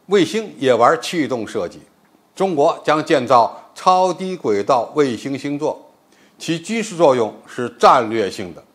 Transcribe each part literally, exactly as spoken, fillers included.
卫星也玩气动设计，中国将建造超低轨道卫星星座，其军事作用是战略性的。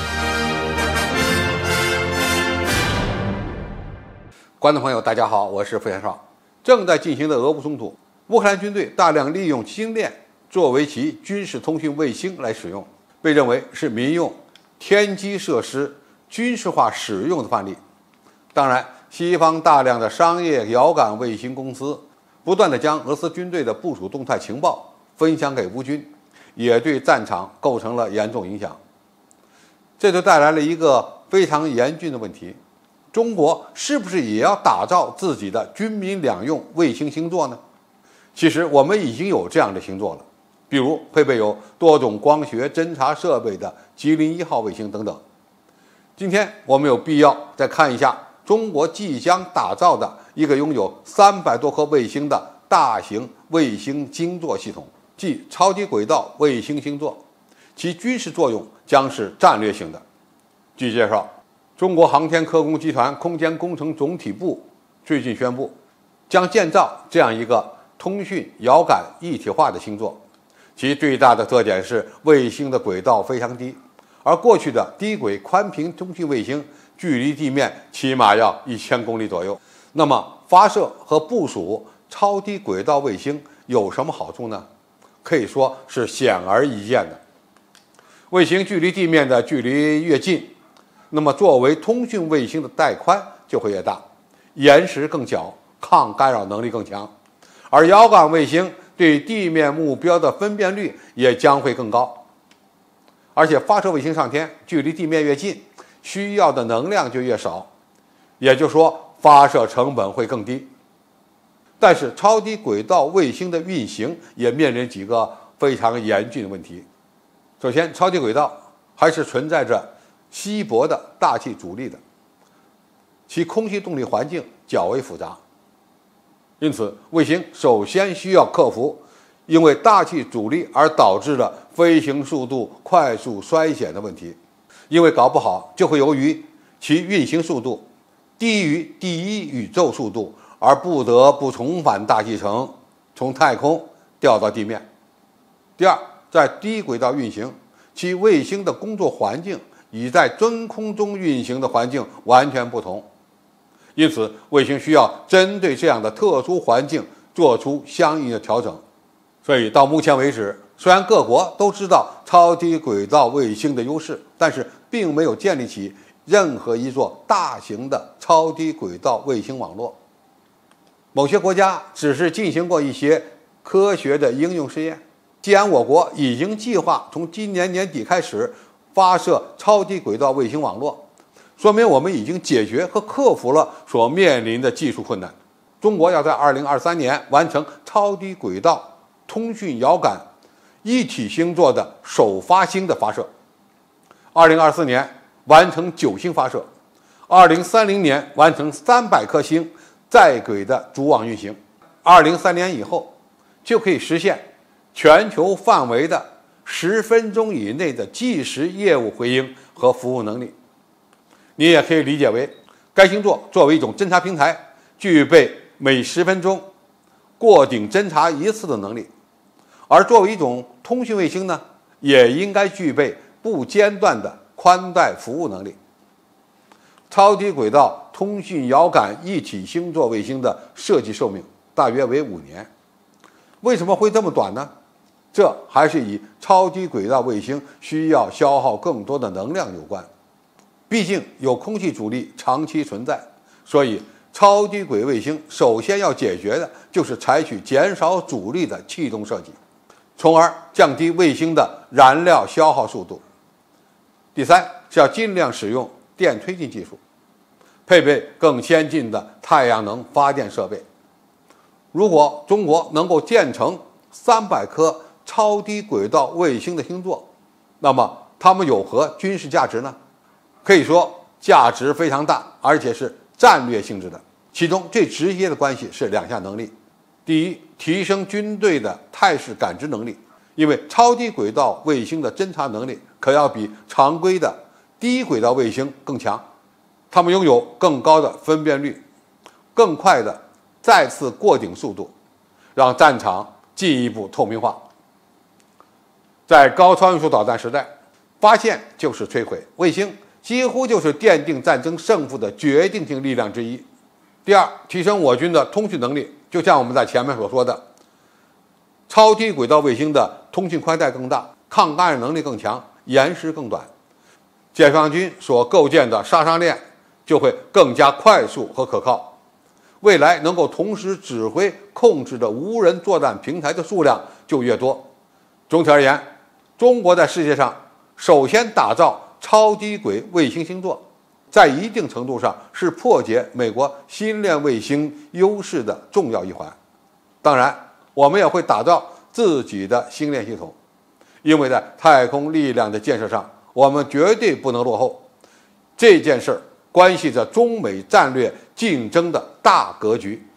观众朋友，大家好，我是费翔少。正在进行的俄乌冲突，乌克兰军队大量利用星链作为其军事通讯卫星来使用，被认为是民用天基设施军事化使用的范例。当然，西方大量的商业遥感卫星公司不断地将俄罗斯军队的部署动态情报分享给乌军，也对战场构成了严重影响。这就带来了一个非常严峻的问题：中国是不是也要打造自己的军民两用卫星星座呢？其实我们已经有这样的星座了，比如配备有多种光学侦察设备的吉林一号卫星等等。今天我们有必要再看一下中国即将打造的一个拥有三百多颗卫星的大型卫星星座系统，即超低轨道卫星星座，其军事作用将是战略性的。据介绍，中国航天科工集团空间工程总体部最近宣布，将建造这样一个通讯遥感一体化的星座，其最大的特点是卫星的轨道非常低，而过去的低轨宽频通讯卫星距离地面起码要一千公里左右。那么发射和部署超低轨道卫星有什么好处呢？可以说是显而易见的。卫星距离地面的距离越近，那么作为通讯卫星的带宽就会越大，延时更小，抗干扰能力更强，而遥感卫星对地面目标的分辨率也将会更高。而且发射卫星上天，距离地面越近，需要的能量就越少，也就是说发射成本会更低。但是超低轨道卫星的运行也面临几个非常严峻的问题。首先，超低轨道还是存在着稀薄的大气阻力的，其空气动力环境较为复杂，因此卫星首先需要克服因为大气阻力而导致的飞行速度快速衰减的问题，因为搞不好就会由于其运行速度低于第一宇宙速度而不得不重返大气层，从太空掉到地面。第二，在低轨道运行，其卫星的工作环境与在真空中运行的环境完全不同，因此卫星需要针对这样的特殊环境做出相应的调整。所以到目前为止，虽然各国都知道超低轨道卫星的优势，但是并没有建立起任何一座大型的超低轨道卫星网络。某些国家只是进行过一些科学的应用试验。既然我国已经计划从今年年底开始发射超低轨道卫星网络，说明我们已经解决和克服了所面临的技术困难。中国要在二零二三年完成超低轨道通讯遥感一体星座的首发星的发射，二零二四年完成九星发射，二零三零年完成三百颗星在轨的组网运行，二零三年以后就可以实现全球范围的十分钟以内的即时业务回应和服务能力。你也可以理解为，该星座作为一种侦察平台，具备每十分钟过顶侦察一次的能力，而作为一种通讯卫星呢，也应该具备不间断的宽带服务能力。超低轨道通讯遥感一体星座卫星的设计寿命大约为五年。为什么会这么短呢？这还是与超低轨道卫星需要消耗更多的能量有关。毕竟有空气阻力长期存在，所以超低轨卫星首先要解决的就是采取减少阻力的气动设计，从而降低卫星的燃料消耗速度。第三，是要尽量使用电推进技术，配备更先进的太阳能发电设备。如果中国能够建成三百颗超低轨道卫星的星座，那么它们有何军事价值呢？可以说价值非常大，而且是战略性质的。其中最直接的关系是两项能力。第一，提升军队的态势感知能力，因为超低轨道卫星的侦察能力可要比常规的低轨道卫星更强，它们拥有更高的分辨率、更快的再次过顶速度，让战场进一步透明化。在高超音速导弹时代，发现就是摧毁，卫星几乎就是奠定战争胜负的决定性力量之一。第二，提升我军的通讯能力，就像我们在前面所说的，超低轨道卫星的通信宽带更大，抗干扰能力更强，延时更短，解放军所构建的杀伤链就会更加快速和可靠。未来能够同时指挥控制的无人作战平台的数量就越多。总体而言，中国在世界上首先打造超低轨卫星星座，在一定程度上是破解美国星链卫星优势的重要一环。当然，我们也会打造自己的星链系统，因为在太空力量的建设上，我们绝对不能落后。这件事儿关系着中美战略竞争的大格局。